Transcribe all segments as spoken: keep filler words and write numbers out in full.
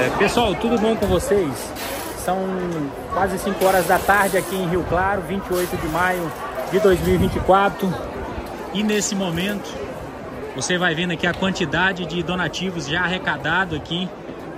É, pessoal, tudo bom com vocês? São quase cinco horas da tarde aqui em Rio Claro, vinte e oito de maio de dois mil e vinte e quatro. E nesse momento, você vai vendo aqui a quantidade de donativos já arrecadado aqui,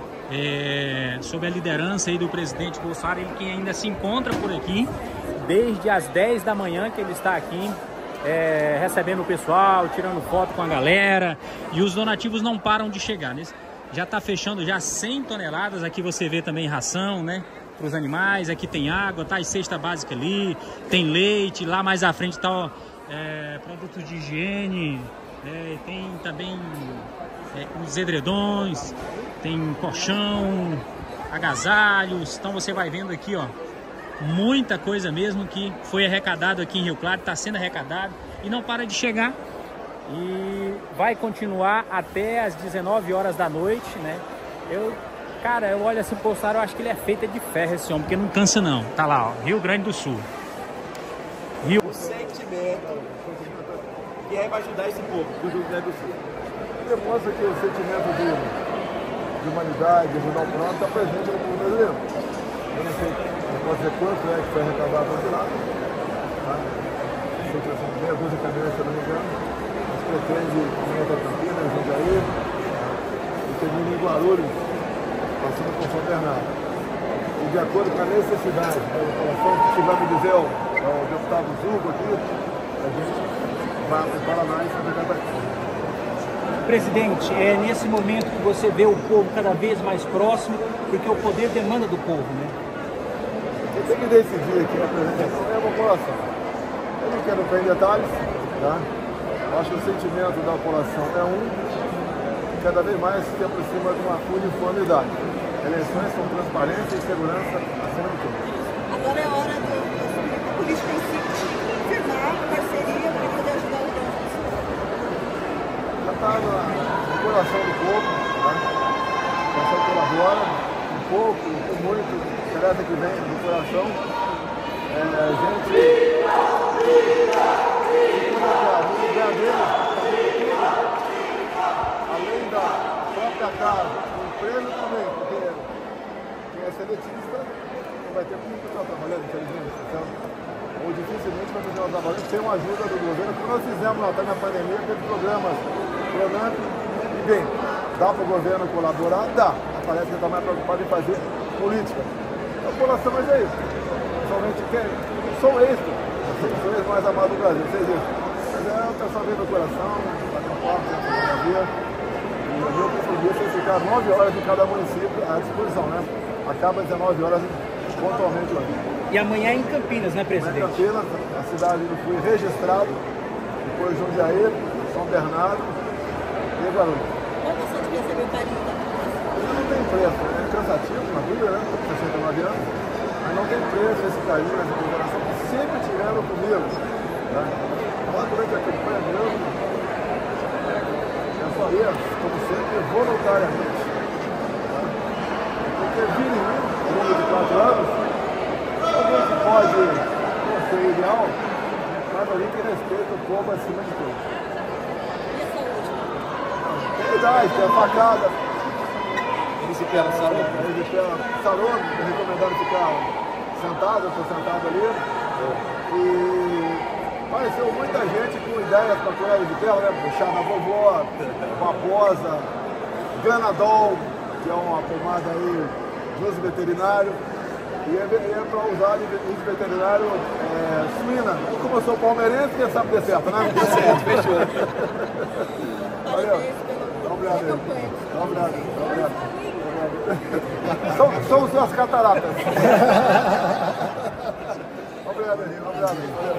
é, sob a liderança aí do presidente Bolsonaro, ele que ainda se encontra por aqui desde as dez da manhã que ele está aqui, é, recebendo o pessoal, tirando foto com a galera, e os donativos não param de chegar. Nesse, já está fechando já cem toneladas, aqui você vê também ração, né, para os animais, aqui tem água, tá, e cesta básica ali, tem leite, lá mais à frente tá, ó, é, produtos de higiene, é, tem também é, os edredons, tem colchão, agasalhos. Então você vai vendo aqui, ó, muita coisa mesmo que foi arrecadado aqui em Rio Claro, está sendo arrecadado e não para de chegar. E vai continuar até as dezenove horas da noite, né? Eu, cara, eu olho assim pro Bolsonaro, eu acho que ele é feito de ferro esse homem, porque não cansa não. Tá lá, ó, Rio Grande do Sul. Rio... O sentimento que é para ajudar esse povo do Rio Grande do Sul. Demonstra que o sentimento de, de humanidade, de ajudar o próximo, está presente no povo brasileiro. Eu não sei, não pode dizer quanto é que foi arrecadado até lá. Tá? Sei que são meia dúzia de caminhões, se eu não me engano. Mas pretende ir até Campinas, Jundiaí, tá? E termina em Guarulhos, passando por São Bernardo. E de acordo com a necessidade da população, que se vai me dizer o, o deputado Zuco aqui, a gente vai para o Paraná e Santa Catarina. Presidente, é nesse momento que você vê o povo cada vez mais próximo, porque o poder demanda do povo, né? Quem tem que decidir aqui na apresentação é a população. Eu não quero entrar em detalhes, tá? Eu acho que o sentimento da população é um, e cada vez mais se aproxima de uma uniformidade. Eleições são transparência e segurança acima de tudo. Agora é hora do, da política em si firmar parceria para poder ajudar o povo. Já está no coração do povo, tá? O coração colabora, um pouco, com muito, interessa que vem do coração. É, a gente... Além da própria casa, o emprego também, porque quem é seletista não vai ter muito para trabalhando, infelizmente. Então, ou dificilmente vai fazer um trabalho sem uma ajuda do governo, como nós fizemos lá até na pandemia, teve programas, Pronamp, e bem, dá para o governo colaborar? Dá. Parece que está mais preocupado em fazer política. A população, mas é isso. Somente quem? Sou ex, sou ex mais amado do Brasil, sei isso. Mas é o pessoal vem do coração, está com papo, tem que fazer. E o meu compromisso é ficar nove horas em cada município à disposição, né? Acaba às dezenove horas pontualmente lá. E amanhã é em Campinas, né, presidente? Em Campinas, a cidade onde fui registrado, depois Jundiaí, São Bernardo e Guarulhos. Qual você devia receber o carinho da Isso não tem preço, é cansativo na vida, né? sessenta e nove anos, mas não tem preço esse carinho, essa consideração que sempre tiveram comigo. Né? Lá durante a campanha mesmo, eu faria, como sempre, voluntariamente. Tá? Porque vi em mim, ao longo de quatro anos, alguém que pode não ser ideal, mas alguém que respeita o povo acima de tudo. Tem idade, tem a facada. Esse pé no salão. Esse pé no salão, recomendando ficar sentado, eu estou sentado ali. E apareceu muita gente com ideias para colher de tela, né? Chá da vovó, Vaposa, Ganadol, que é uma pomada aí de uso veterinário. E é, é para usar de uso veterinário é, suína. Como eu sou palmeirense, quem sabe der certo, né? Deu certo, fechou. Valeu. Obrigado. Obrigado. Obrigado. São, são suas cataratas. Obrigado, obrigado.